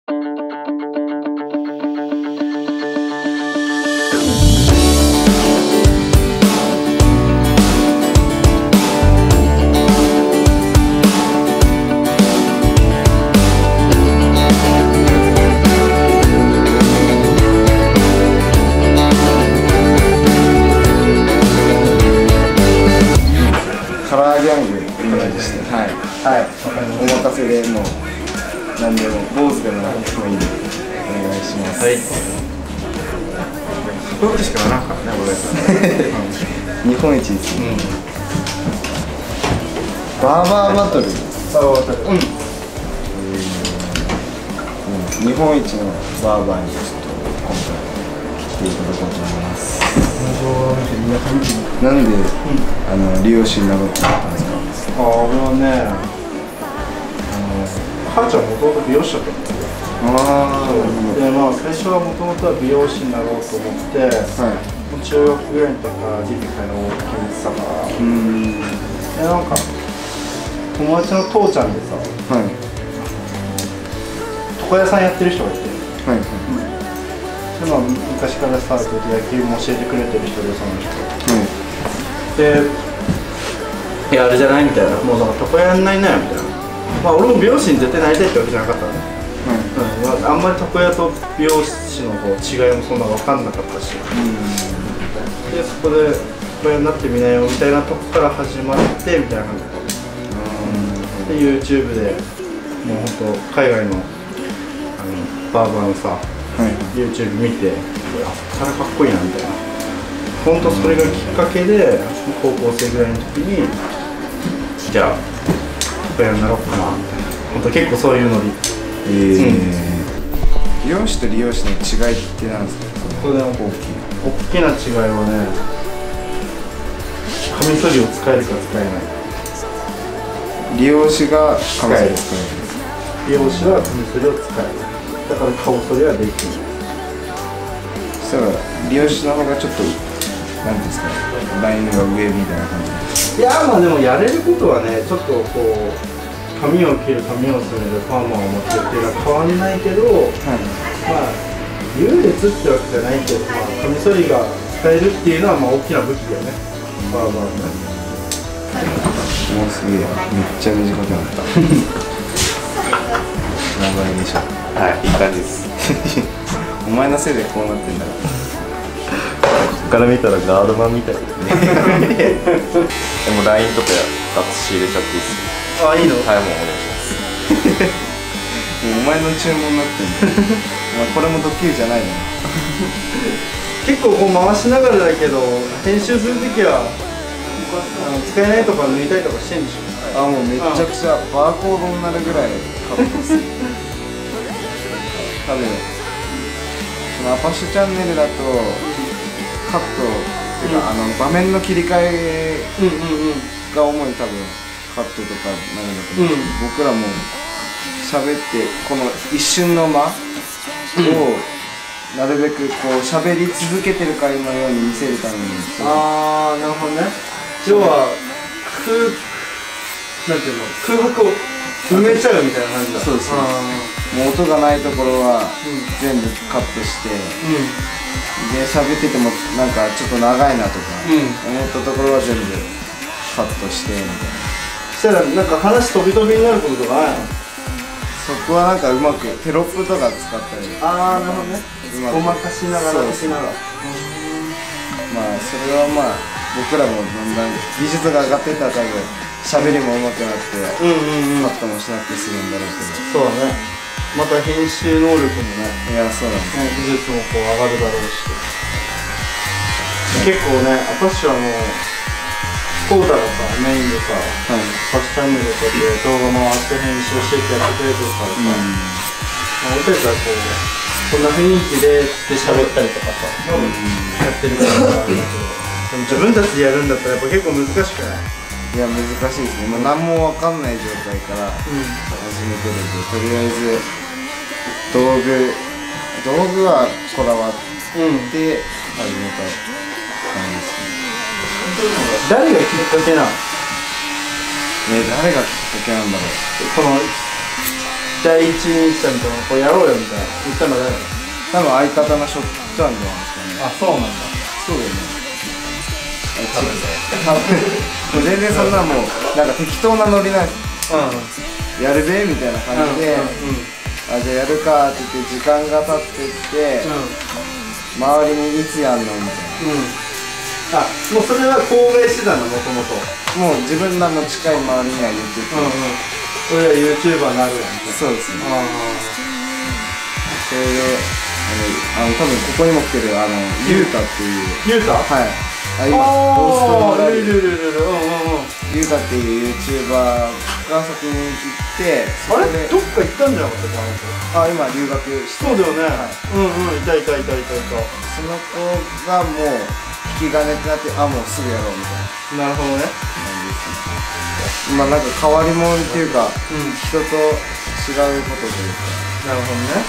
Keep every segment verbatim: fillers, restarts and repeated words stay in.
カラーギャングイメージして、はい、はい、お任せでもう何でも坊主でも何でもいいんでお願いします。はい。 これしかなかったね、俺。 日本一ですね。バーバーバトル。 バーバーバトル。うん。 日本一のバーバーにちょっと今回来ていただこうと思います。なんで、うん、あの理容師になろうと思ったんですか？ ああ、俺はね、あの母ちゃんもともと美容師だったんですよ。ああ、で、まあ最初はもともとは美容師になろうと思って、はい、中学ぐらいの時から耳鼻科の大きいさから、うん、でなんか友達の父ちゃんでさ、はい、床屋さんやってる人がいて、はい、うんでまあ、昔からさ、野球も教えてくれてる人で、その人、うん、で、いや、あれじゃないみたいな、もうなんか床屋やんないなよみたいな、まあ、俺も美容師に絶対なりたいってわけじゃなかったのね、うんうんまあ、あんまり床屋と美容師のこう違いもそんな分かんなかったし、うん、で、そこで床屋になってみなよみたいなとこから始まってみたいな感じで、うん、で、YouTube でもう本当、海外の、あのバーバーのさ、はい、YouTube 見て、あ、それかっこいいなみたいな、本当それがきっかけで、高校生ぐらいの時に、じゃあ、床屋になろうかなみたいな、本当結構そういうノリ。えーうん、 美容師と理容師の違いって何ですか？ ここで大きい大きな違いはね、カミソリを使えるか使えない。 理容師がカミソリを使える。 美容師はカミソリを使える。だから顔剃りはできない。 そしたら美容師の方がちょっと何ですか、ラインが上みたいな感じ。 いやまあでもやれることはね、ちょっとこう髪を切る、髪を染める、パーマを持ってるっていうのは変わんないけど、はい、まあ優劣ってわけじゃないけど、まあ、カミソリが使えるっていうのはまあ大きな武器だよね。バーバーね。 もうすげえ、めっちゃ短くなった。長いでしょ。 はい、いい感じです。 お前のせいでこうなってんだろ。 ここから見たらガードマンみたいですね。でも ライン とかガッツ仕入れちゃっていいっすよ。 あ、いいの？ はい、もうお願いします。 もうお前の注文になってんだ。まあこれもドッキリじゃないの。 結構こう回しながらだけど、編集するときはあの使えないとか抜いたりとかしてんでしょ？ あ、もうめちゃくちゃバーコードになるぐらいカットする。多分アパッシュチャンネルだとカットっていうか、うん、あの場面の切り替えが主に多分カットとかなるんだと思うんですけど、うん、僕らも喋ってこの一瞬の間をなるべくこう喋り続けてるかのように見せるために、 ああ、なるほどね。要は空なんていうの、空白を埋めちゃうみたいな感じだ。 そうです。もう音がないところは全部カットして、うん、で喋っててもなんかちょっと長いなとか、うん、思ったところは全部カットしてみたいな。 したらなんか話飛び飛びになることとかないの？ そこはなんかうまくテロップとか使ったり。 ああ、なるほどね。ごまかしながらしながら。 まあそれはまあ僕らもだんだん技術が上がっていったら多分喋りも上手くなってカットもしなくて済むんだろうけど。そうだね。また編集能力もね。 いや、そうなんです。 技術もこう上がるだろうし。結構ね、アパッシュはもうコータがさ、メインでさ、はい、アパッシュチャンネルとかで動画回して編集してってやってくれてるからさ、うん、まあ、俺たちはこうこんな雰囲気でって喋ったりとかさ、うん、やってるからでも自分たちでやるんだったらやっぱ結構難しくない？ いや、難しいですね。まあ、何も分かんない状態から始めてるんで、とりあえず道具道具はこだわって始めた感じですね。 誰がきっかけなの？ ね、誰がきっかけなんだろう。 この第一人者みたいなこうやろうよみたいな言ったの誰？ 多分相方のしょっちゃんじゃないですかね。 あ、そうなんだ。 そうだよね。多分ね。もう全然そんなもうなんか適当なノリなんです。うん。やるべみたいな感じで、あ、じゃあやるかって言って時間が経ってって、周りにいつやんのみたいな。あ、もうそれは公害してたのもともと。 もう自分らの近い周りには言ってて。 俺ら YouTuber になるやん。 そうですね。それで、あの、多分ここにも来てる、あの、ゆうたっていう。 ゆうた？ はい。あ、今、ゴーストのいるいるいるいる。 ゆうたっていう YouTuber が先に行って、 あれどっか行ったんじゃなかったあ、今留学して。 そうだよね。うんうん、いたいたいたいたいた。 その子がもう、引き金ってなって、あ、もうすぐやろうみたいな。 なるほどね。 まあなんか変わり者っていうか、うん、人と違うことというか。 なるほどね。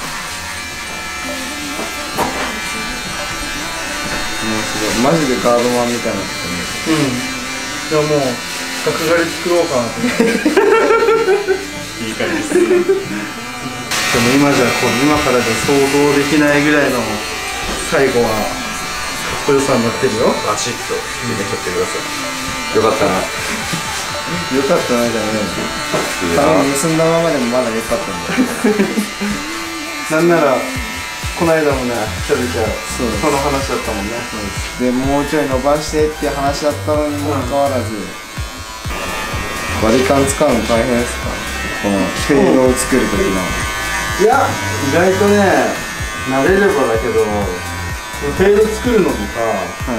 もうすごいマジでガードマンみたいなことね。 うん。じゃあもう角刈り作ろうかなと思って。いい感じです。でも今じゃこう今からじゃ想像できないぐらいの最後はかっこよさになってるよ。 バシッと決めちゃってください。よかったな。 よかったなじゃないの。多分盗んだままでもまだよかったんだ。 なんならこの間もね、ちょびちゃんその話だったもんね。 でもうちょい伸ばしてっていう話だったのにもかかわらず、割り勘使うの大変ですか？このフェードを作るときの。 いや、意外とね、慣れればだけど、フェード作るのもさ、はい、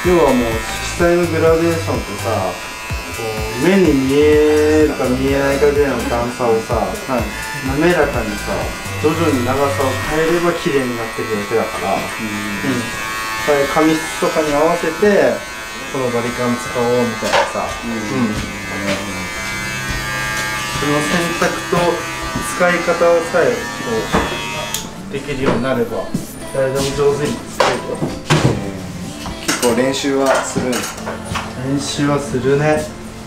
要はもう色彩のグラデーションってさ、目に見えるか見えないかぐらいの段差をさ、はい、滑らかにさ、徐々に長さを変えれば綺麗になっていくだけだから、うん、それ紙質とかに合わせてこのバリカン使おうみたいなさ、うんうん、その選択と使い方さえこうできるようになれば誰でも上手に使えるよ。 結構練習はするんですか？ 練習はするね。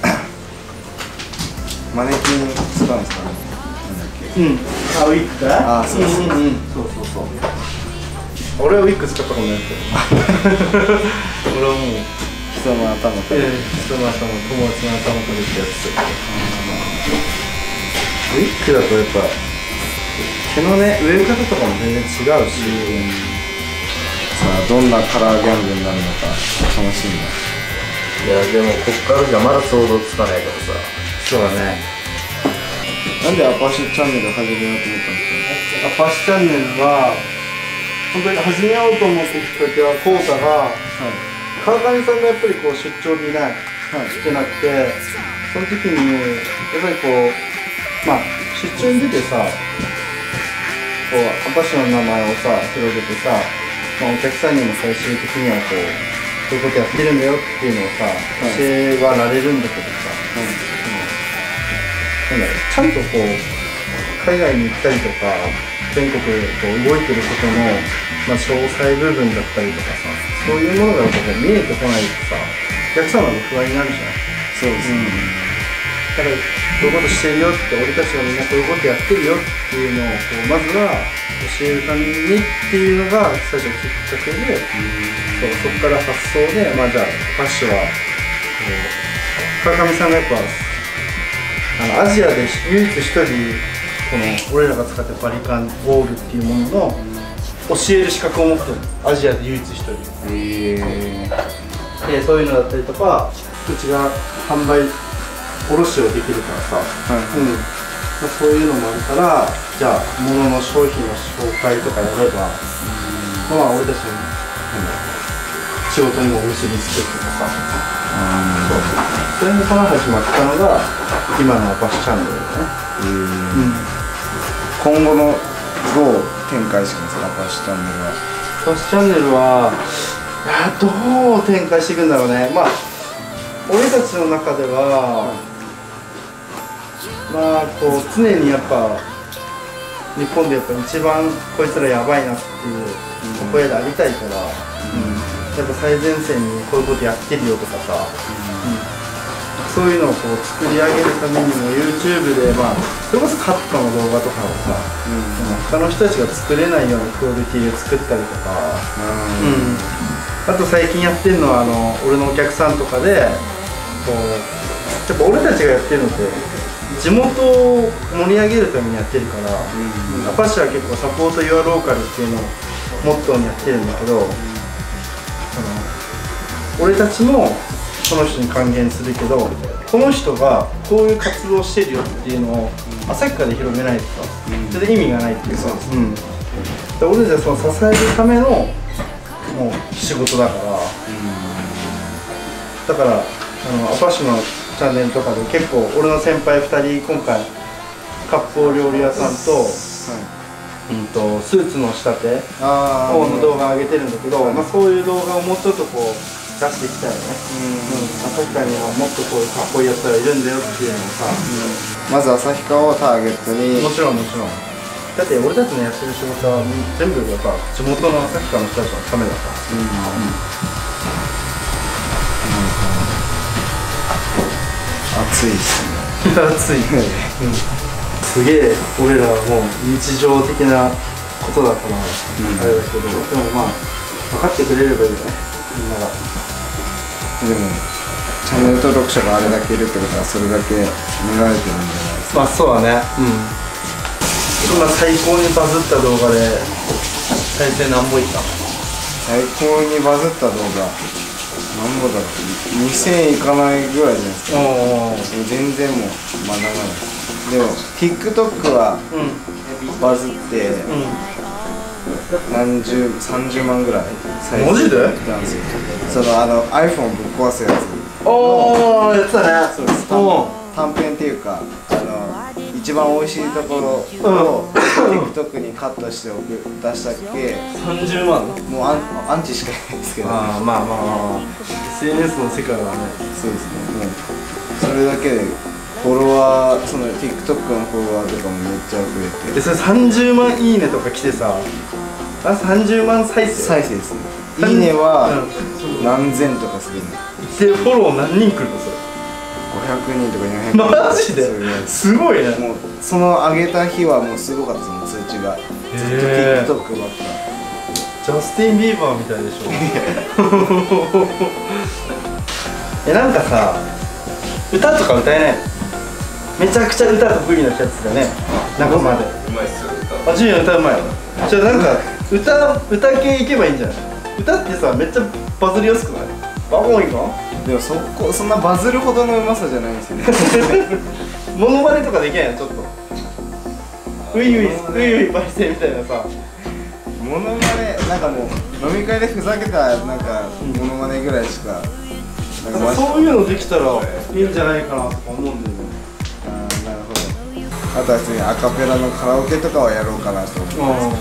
マネキン使うんですかね？ うん、あ、ウィッグか？ あ、そうそうそう、うんうん、そうそうそう。 俺はウィッグ使ったことないけど俺はもう人の頭から、 えー、人の頭、友達の頭からってやつ。ウィッグだとやっぱ毛のね、植え方とかも全然違うし、うん、 さあ、どんなカラーギャングになるのか楽しみだ。 いや、でもこっからじゃまだ想像つかないからさ。 そうだね。 なんでアパシチャンネル始めようと思ったんですか？ アパシチャンネルは本当に始めようと思ってきっかけはコウタが、はい、川上さんがやっぱりこう出張にね、はい、来てなくて、その時にやっぱりこうまあ出張に出てさ、こうアパシの名前をさ広げてさ、まあ、お客さんにも最終的にはこうこういうことやってるんだよっていうのをさ、はい、教えはられるんだけどさ、はい、なんだろう、ちゃんとこう海外に行ったりとか全国でこう動いてることの、まあ、詳細部分だったりとかさ、そういうものがこう見えてこないとさ、お客様の不安になるじゃない。 そうですね、うん、 だからこういうことしてるよって、俺たちがみんなこういうことやってるよっていうのをこうまずは教えるためにっていうのが最初のきっかけで、うん、そう、そこから発想で、まあじゃあファッションは川上さんがやっぱあのアジアで唯一一人この俺らが使ってるバリカンゴールっていうものの教える資格を持ってる。アジアで唯一一人。へー。でそういうのだったりとか、うちが販売卸をできるからさ、はい、うん、まあ、そういうのもあるから、じゃあ物の商品の紹介とかやれば、まあ俺たちの、うん、仕事にも結びつくとかさ、そうそう、それから始まったのが今のアパシチャンネルだね。うん、 今後のどう展開していくんですか、アパシチャンネルは。 アパシチャンネルはどう展開していくんだろうね。まあ俺たちの中では、まあこう常にやっぱ日本でやっぱ一番こいつらやばいなっていう声でありたいから、うん、やっぱ最前線にこういうことやってるよとかさ、うん、 そういうのをこう作り上げるためにも YouTube で、まあ、それこそカットの動画とかをさ、うん、他の人たちが作れないようなクオリティで作ったりとか、うん、あと最近やってるのはあの俺のお客さんとかでこうやっぱ俺たちがやってるのって地元を盛り上げるためにやってるから、うん、アパッシは結構サポート・ユア・ローカルっていうのをモットーにやってるんだけど、うん、俺たちもその人に還元するけど、この人がこういう活動してるよっていうのを旭川で広めないとさ、それで意味がないっていうか、うん、で俺たちはその支えるためのもう仕事だから、うん、だからあのアパッシュのチャンネルとかで結構俺の先輩ふたり今回割烹料理屋さんと、はい、うんとスーツの仕立ての動画上げてるんだけど、まあ、そういう動画をもうちょっとこう出していきたいよね。旭川にはもっとこういうかっこいいやつらいるんだよっていうのをさ、 うん、まず旭川をターゲットに。 もちろんもちろん。だって俺たちのやってる仕事は全部やっぱ地元の旭川の人たちのためだから。うんうん、 暑いですね。暑いね。うん、すげえ俺らはもう日常的なことだから、うん、あれだけど、でもまあ分かってくれればいいよね、みんなが。 でもチャンネル登録者があれだけいるってことはそれだけ見られてるんじゃないですか。 まあそうだね。うん。今最高にバズった動画で再生何本いった？ 最高にバズった動画何本だろう、にせんいかないぐらいじゃないですか。全然もうまあ長いです。でも TikTok はバズって、うん何十、さんじゅうまんぐらい再生マジで？ たんですよ。そのあの iPhone ぶっ壊すやつ。 おー、やってたね。 そうです。短編っていうか、あの一番美味しいところを TikTok にカットしておく出したっけ。 さんじゅうまん。 もうアン、アンチしかいないですけど。 ああ、まあまあまあ。エスエヌエス の世界はね。 そうですね。もうそれだけで。フォロワー、その TikTok のフォロワーとかもめっちゃ増えて。 で、それさんじゅうまんいいねとか来てさ、あ、さんじゅうまん再生再生ですね。いいねは何千とかするの。 で、フォロー何人来るのそれ？ ごひゃくにんとかよんひゃくにん。 マジで？すごいね。 もうその上げた日はもうすごかったですもん、通知が。ずっと TikTok ばっか。 ジャスティン・ビーバーみたいでしょ。え、なんかさ、歌とか歌えないの？めちゃくちゃ歌得意なやつだね。仲間で。 うまいっすよ歌。 あ、ジュニア歌うまいよ。じゃあなんか歌歌系いけばいいんじゃない？歌ってさめっちゃバズりやすくない？バコンいいか？ でもそこそんなバズるほどのうまさじゃないんですよね。 モノマネとかできないのちょっと。ういういういうい焙煎みたいなさ。 モノマネなんかもう飲み会でふざけたなんかモノマネぐらいしか。 なんかそういうのできたらいいんじゃないかなとか思うんだよね。 あとは普通にアカペラのカラオケとかはやろうかなと思います。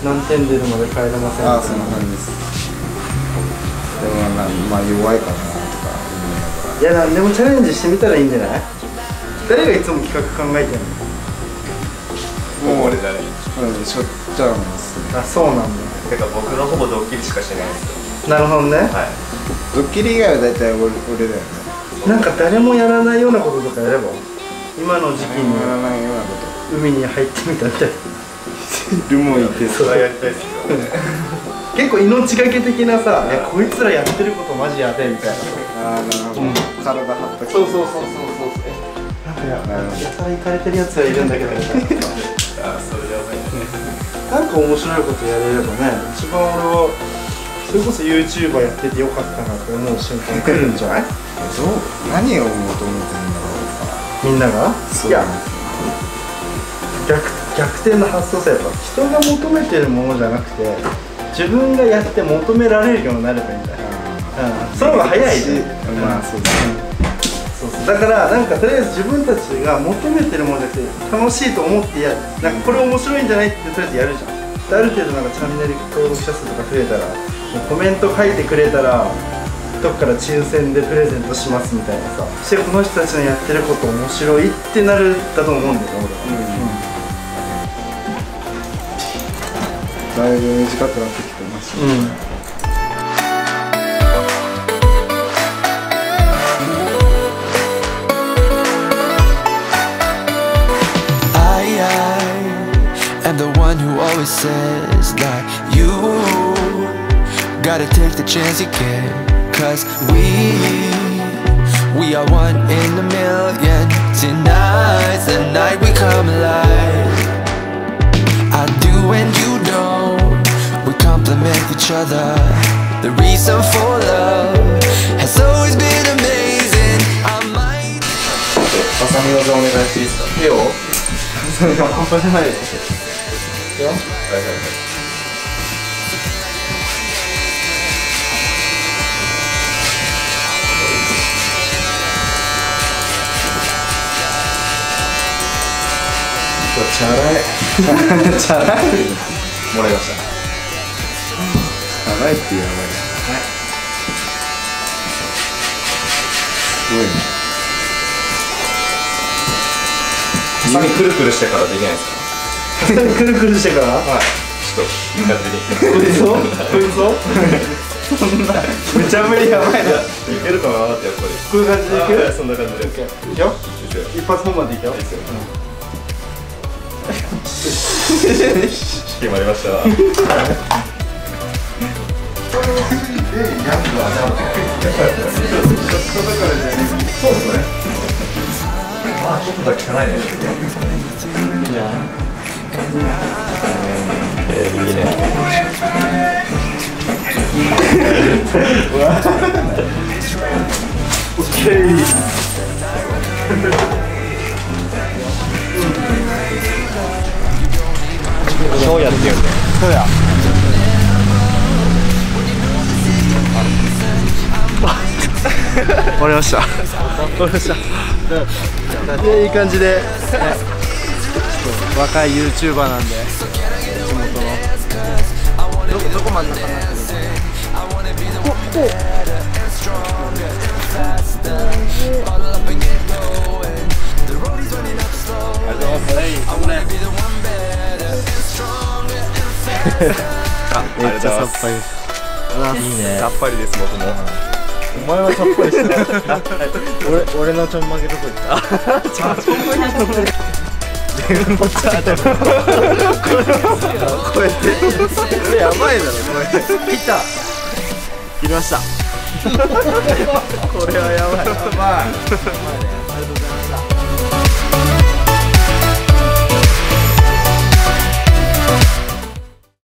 何点出るまで帰れません。 ああ、そんな感じです。でもな、まあ弱いかなとか思いながら。いや、でもチャレンジしてみたらいいんじゃない？誰がいつも企画考えてるの？もう俺じゃねえ。うん、しょっちゃうんです。 あ、そうなんだ。 てか僕のほぼドッキリしかしてないんですよ。なるほどね。 はい。 ドッキリ以外は大体俺俺だよね。 なんか誰もやらないようなこととかやれば。今の時期に海に入ってみたみたいな。 ルモいてそれやりたいっすよね。 結構命がけ的なさ、えこいつらやってることマジやべえみたいな。 ああ、なるほど。体張った。 そうそうそうそうそう。なんかややたらいかれてるやつはいるんだけどみたいな。 ああ、それやばいね。 なんか面白いことやれればね、一番俺はそれこそ YouTuber やっててよかったなと思う瞬間来るんじゃない？どう何を求めてるんだろう。 みんなが？いや逆逆転の発想さ、やっぱ人が求めてるものじゃなくて自分がやって求められるようになればいいんだよ。うん、その方が早いし、 まあそうですね。 そうそう、だからなんかとりあえず自分たちが求めてるもので楽しいと思ってやる、なんかこれ面白いんじゃないってとりあえずやるじゃん。である程度なんかチャンネル登録者数とか増えたらコメント書いてくれたらどっから抽選でプレゼントしますみたいなさ、そしてこの人たちのやってること面白いってなるだと思うんだよね、俺は。 だいぶ短くなってきてますね。うん am the one who always says that you gotta take the chance you get. Cause we, we are one in a million. Tonight's the night we come alive. I do and you don't, we complement each other. The reason for love has always been amazing. I might ハサミ技お願いしていいですか。手を半端じゃないです。いくよ。はいはいはい。 チャラいチャラいもらいました。 チャラいってやばい。すごいね。 ハサミくるくるしてからできないですか。 ハサミくるくるしてから。はい。 ちょっといい感じに。 嘘？嘘？そんなめちゃめちゃやばいな。 いけるかなってやっぱり。 こういう感じでいける？ そんな感じで。いくよ。一発本番でいくよ。 決まりました。そうですね。まあちょっとだけ汚いね。えー、いいね。 オッケー。 そうやって言うんだよ。 そうや。終わりました。終わりました。でいい感じで、ね、ちょっと若いユーチューバーなんで地元のどこどこ真ん中になってるの？ここ。めっちゃさっぱりです。いいね。 さっぱりです。僕も。 お前はさっぱりしてない。俺俺のちょんまげどこ行った？ちょんまげどこ？これこれやばいだろこれ。切った。切りました。これはやばい。やばい。